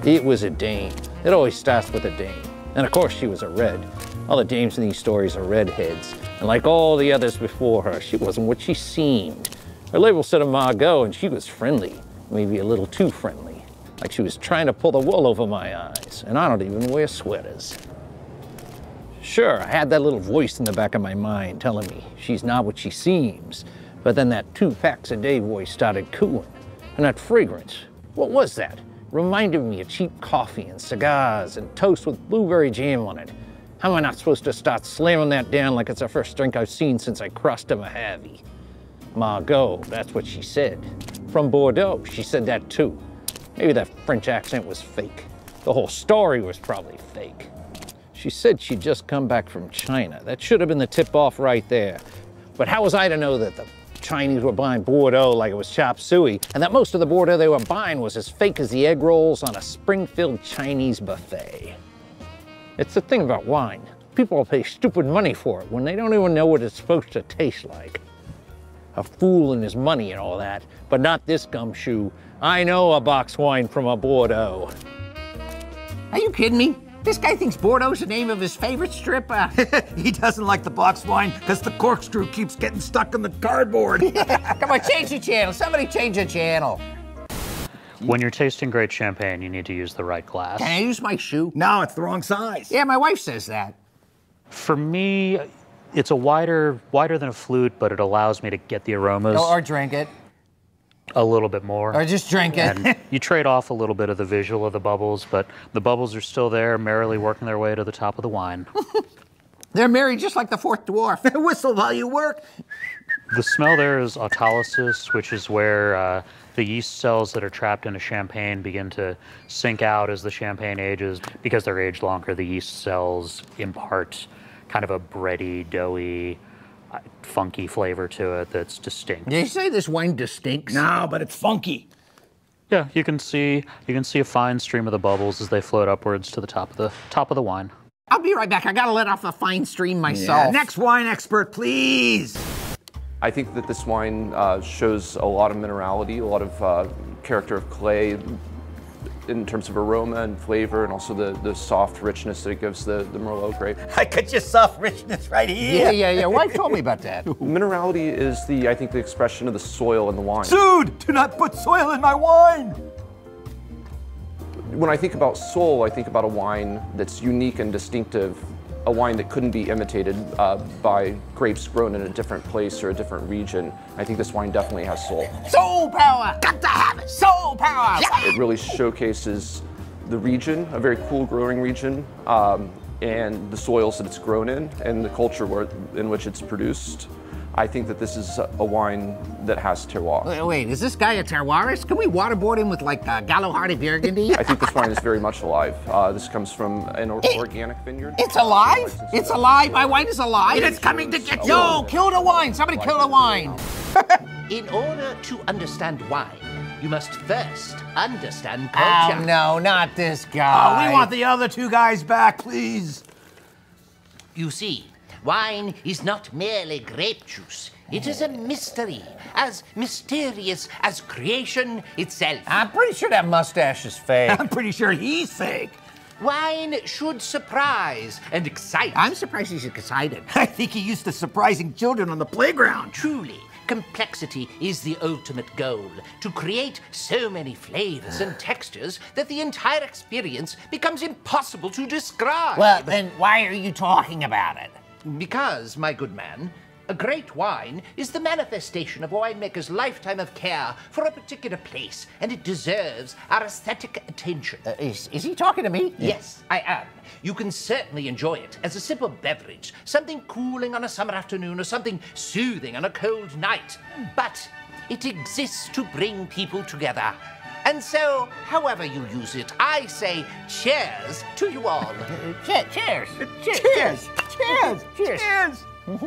It was a dame. It always starts with a dame. And of course she was a red. All the dames in these stories are redheads. And like all the others before her, she wasn't what she seemed. Her label said of Margot, and she was friendly. Maybe a little too friendly. Like she was trying to pull the wool over my eyes. And I don't even wear sweaters. Sure, I had that little voice in the back of my mind telling me she's not what she seems. But then that 2 packs a day voice started cooing. And that fragrance, what was that? Reminded me of cheap coffee and cigars and toast with blueberry jam on it. How am I not supposed to start slamming that down like it's the first drink I've seen since I crossed a Mojave? Margot, that's what she said. From Bordeaux, she said that too. Maybe that French accent was fake. The whole story was probably fake. She said she'd just come back from China. That should have been the tip-off right there. But how was I to know that the Chinese were buying Bordeaux like it was chop suey, and that most of the Bordeaux they were buying was as fake as the egg rolls on a Springfield Chinese buffet? It's the thing about wine. People will pay stupid money for it when they don't even know what it's supposed to taste like. A fool and his money and all that, but not this gumshoe. I know a box wine from a Bordeaux. Are you kidding me? This guy thinks Bordeaux's the name of his favorite strip. He doesn't like the box wine because the corkscrew keeps getting stuck in the cardboard. Come on, change the channel. Somebody change the channel. When you're tasting great champagne, you need to use the right glass. Can I use my shoe? No, it's the wrong size. Yeah, my wife says that. For me, it's a wider than a flute, but it allows me to get the aromas Or drink it. a little bit more. Or just drink it. And you trade off a little bit of the visual of the bubbles, but the bubbles are still there, merrily working their way to the top of the wine. They're married just like the fourth dwarf. Whistle while you work. The smell there is autolysis, which is where the yeast cells that are trapped in a champagne begin to sink out as the champagne ages. Because they're aged longer, the yeast cells impart kind of a bready, doughy, funky flavor to it that's distinct. Did you say this wine distinct? No, but it's funky. Yeah, you can see a fine stream of the bubbles as they float upwards to the top of the wine. I'll be right back. I gotta let off the fine stream myself. Yeah. Next wine expert, please. I think that this wine shows a lot of minerality, a lot of character of clay in terms of aroma and flavor, and also the soft richness that it gives the Merlot grape. I got your soft richness right here. Yeah. Wife told me about that. Minerality is I think the expression of the soil in the wine. Dude, do not put soil in my wine. When I think about soul, I think about a wine that's unique and distinctive, a wine that couldn't be imitated by grapes grown in a different place or a different region. I think this wine definitely has soul. Soul power! Got to have it! Soul power! It really showcases the region, a very cool growing region, and the soils that it's grown in and the culture in which it's produced. I think that this is a wine that has terroir. Wait, is this guy a terroirist? Can we waterboard him with like Gallo-Hardy Burgundy? I think this wine is very much alive. This comes from an organic vineyard. It's alive? It's alive? My wine is alive? It's coming to get you. Yo, kill the wine. Somebody kill the wine. In order to understand wine, you must first understand culture. Oh, no, not this guy. Oh, we want the other two guys back, please. You see, wine is not merely grape juice. It is a mystery, as mysterious as creation itself. I'm pretty sure that mustache is fake. I'm pretty sure he's fake. Wine should surprise and excite. I'm surprised he's excited. I think he used to surprising children on the playground. Truly, complexity is the ultimate goal, to create so many flavors and textures that the entire experience becomes impossible to describe. Well, then why are you talking about it? Because, my good man, a great wine is the manifestation of a winemaker's lifetime of care for a particular place, and it deserves our aesthetic attention. Is he talking to me? Yes, I am. You can certainly enjoy it as a simple beverage, something cooling on a summer afternoon or something soothing on a cold night. But it exists to bring people together. And so, however you use it, I say cheers to you all. Cheers. Cheers. Cheers. Cheers.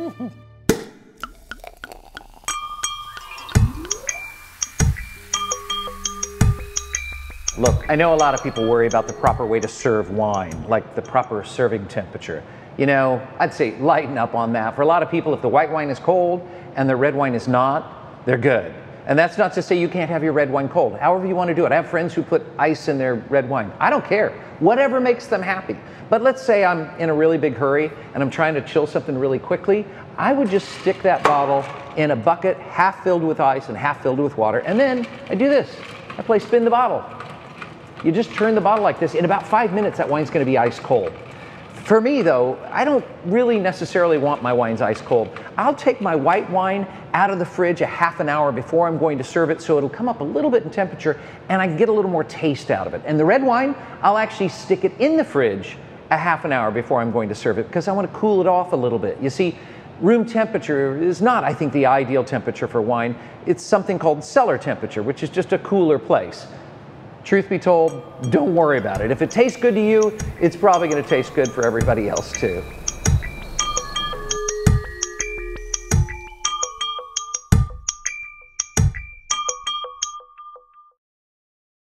Look, I know a lot of people worry about the proper way to serve wine, like the proper serving temperature. You know, I'd say lighten up on that. For a lot of people, if the white wine is cold and the red wine is not, they're good. And that's not to say you can't have your red wine cold. However you want to do it. I have friends who put ice in their red wine. I don't care. Whatever makes them happy. But let's say I'm in a really big hurry and I'm trying to chill something really quickly. I would just stick that bottle in a bucket half filled with ice and half filled with water. And then I do this. I play spin the bottle. You just turn the bottle like this. In about 5 minutes, that wine's going to be ice cold. For me, though, I don't really necessarily want my wines ice cold. I'll take my white wine out of the fridge a half an hour before I'm going to serve it, so it'll come up a little bit in temperature and I can get a little more taste out of it. And the red wine, I'll actually stick it in the fridge a half an hour before I'm going to serve it because I want to cool it off a little bit. You see, room temperature is not, I think, the ideal temperature for wine. It's something called cellar temperature, which is just a cooler place. Truth be told, don't worry about it. If it tastes good to you, it's probably going to taste good for everybody else too.